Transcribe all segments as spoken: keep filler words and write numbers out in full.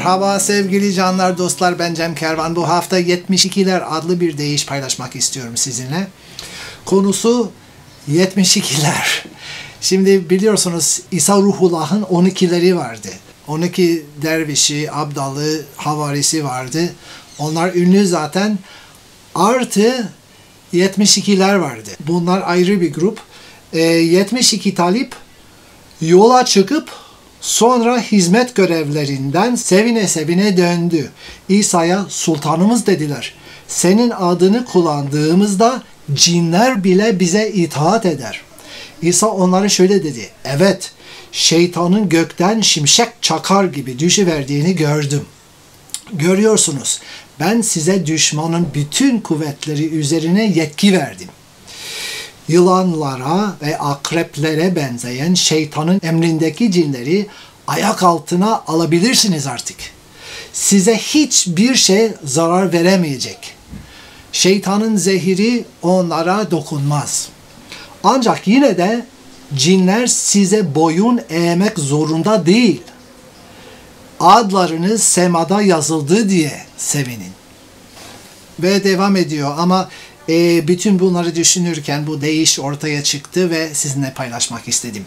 Merhaba sevgili canlar, dostlar, ben Cem Kervan. Bu hafta yetmiş ikiler adlı bir deyiş paylaşmak istiyorum sizinle. Konusu yetmiş ikiler. Şimdi biliyorsunuz İsa Ruhullah'ın on ikileri vardı. on iki dervişi, abdalı, havarisi vardı. Onlar ünlü zaten. Artı yetmiş ikiler vardı. Bunlar ayrı bir grup. E, yetmiş iki talip yola çıkıp sonra hizmet görevlerinden sevine sevine döndü. İsa'ya sultanımız dediler. Senin adını kullandığımızda cinler bile bize itaat eder. İsa onlara şöyle dedi. Evet, şeytanın gökten şimşek çakar gibi düşüverdiğini gördüm. Görüyorsunuz, ben size düşmanın bütün kuvvetleri üzerine yetki verdim. Yılanlara ve akreplere benzeyen şeytanın emrindeki cinleri ayak altına alabilirsiniz artık. Size hiçbir şey zarar veremeyecek. Şeytanın zehiri onlara dokunmaz. Ancak yine de cinler size boyun eğmek zorunda değil. Adlarınız semada yazıldı diye sevinin. Ve devam ediyor ama e, bütün bunları düşünürken bu deyiş ortaya çıktı ve sizinle paylaşmak istedim.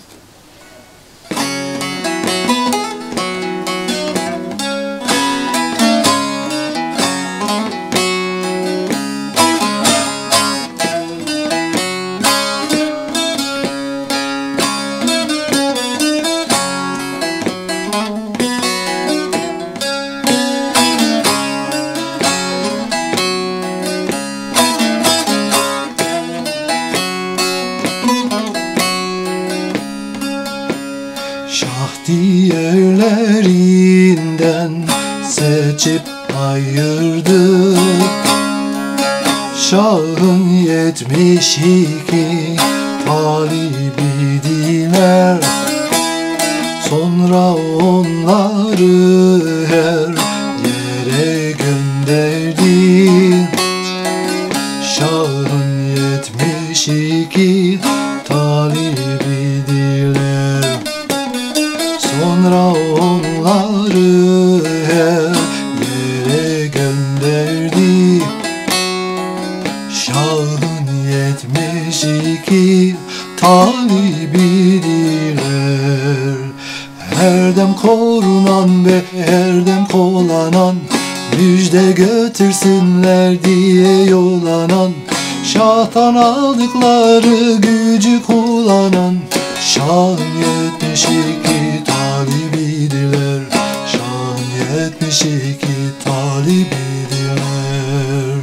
Diğerlerinden seçip ayırdı. Şahın yetmiş iki talibiydiler. Sonra onları her yere gönderdi. Şahın yetmiş iki talibiydiler. Sonra onları her yere gönderdi. Şahın yetmiş iki talibidiler. Her dem korunan ve her dem kolanan, müjde götürsünler diye yollanan, şahtan aldıkları gücü kullanan, şahın yetmiş iki talibidiler. Şahın yetmiş iki talibidiler.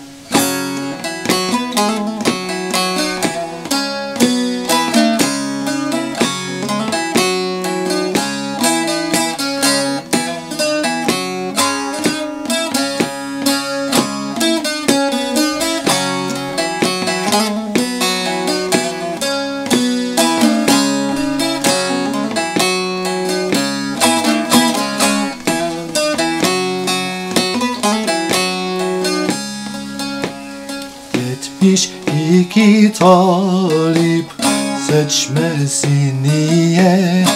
Yetmiş iki talip seçmesi niye?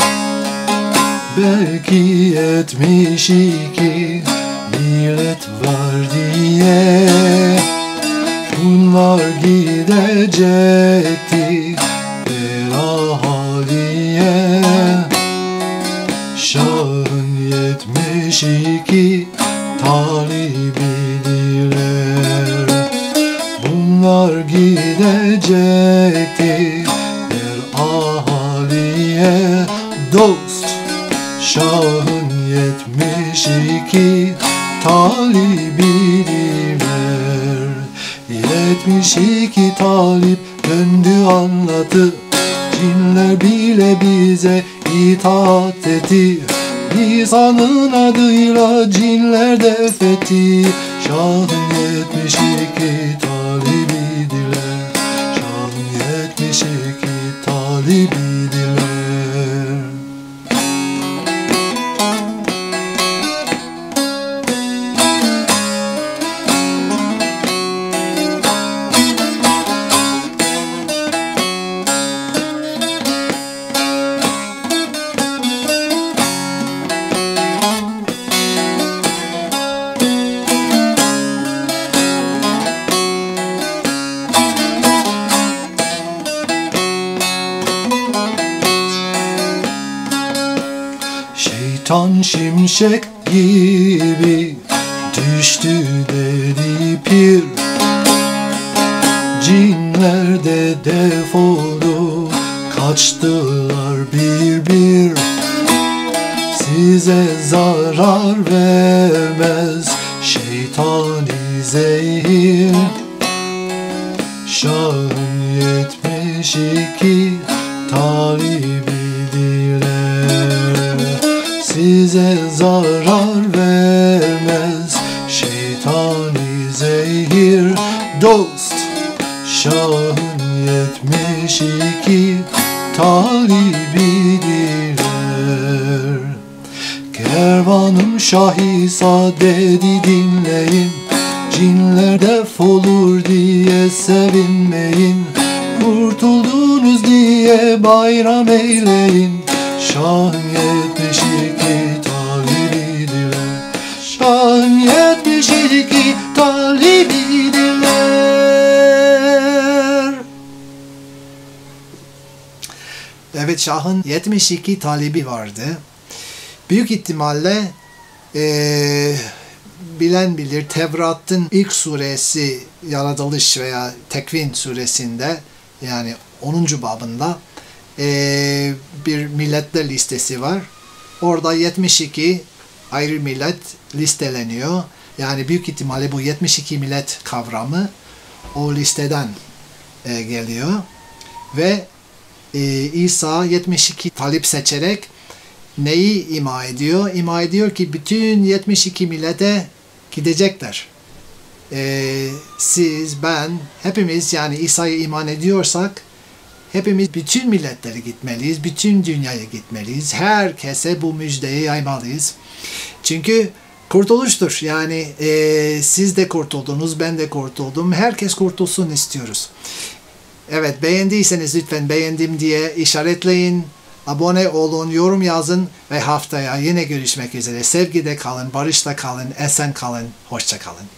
Belki yetmiş iki millet var diye. Bunlar gidecekti bir ahaliye. Şahın yetmiş iki talibidiler. Bunlar gidecekti bir ahaliye. Dost, şahın yetmiş iki talibidiler. Yetmiş iki talip döndü anlattı. Cinler bile bize itaat etti. İsa'nın adıyla cinler def etti. Şahın yetmiş iki talibidiler. Şahın yetmiş iki talibidiler. Yağan şimşek gibi düştü deli pir. Cinler de defoldu, kaçtılar bir bir. Size zarar vermez şeytani zehir. Şahın yetmiş iki talibidirler. Size zarar vermez şeytani zehir. Dost, Şahın yetmiş iki talibidirler. Kervanım Şah İsa dedi dinleyin. Cinler defolur diye sevinmeyin. Kurtuldunuz diye bayram eyleyin. Şahın yetmiş iki talibidirler. Şahın yetmiş iki talibidirler. Evet, Şah'ın yetmiş iki talibi vardı. Büyük ihtimalle ee, bilen bilir, Tevrat'ın ilk suresi Yaratılış veya Tekvin suresinde, yani onuncu babında ee, bir milletler listesi var. Orada yetmiş iki ayrı millet listeleniyor. Yani büyük ihtimalle bu yetmiş iki millet kavramı o listeden e, geliyor. Ve e, İsa yetmiş iki talip seçerek neyi ima ediyor? İma ediyor ki bütün yetmiş iki millete gidecekler. Ee, siz, ben, hepimiz, yani İsa'ya iman ediyorsak hepimiz bütün milletlere gitmeliyiz, bütün dünyaya gitmeliyiz. Herkese bu müjdeyi yaymalıyız. Çünkü kurtuluştur. Yani e, siz de kurtuldunuz, ben de kurtuldum. Herkes kurtulsun istiyoruz. Evet, beğendiyseniz lütfen beğendim diye işaretleyin. Abone olun, yorum yazın ve haftaya yine görüşmek üzere. Sevgide kalın, barışta kalın, esen kalın, hoşça kalın.